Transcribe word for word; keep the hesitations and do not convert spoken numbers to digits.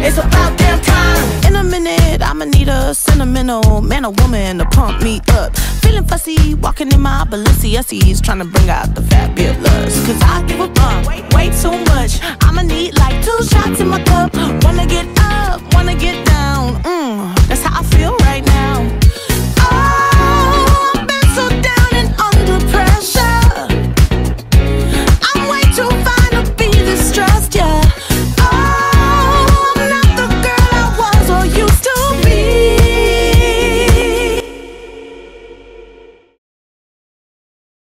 It's about damn time. In a minute, I'ma need a sentimental man or woman to pump me up. Feeling fussy, walking in my Balenciennes, trying to bring out the fabulous. Cause I give a fuck way, way too much. I'ma need like two shots in my cup. Wanna get up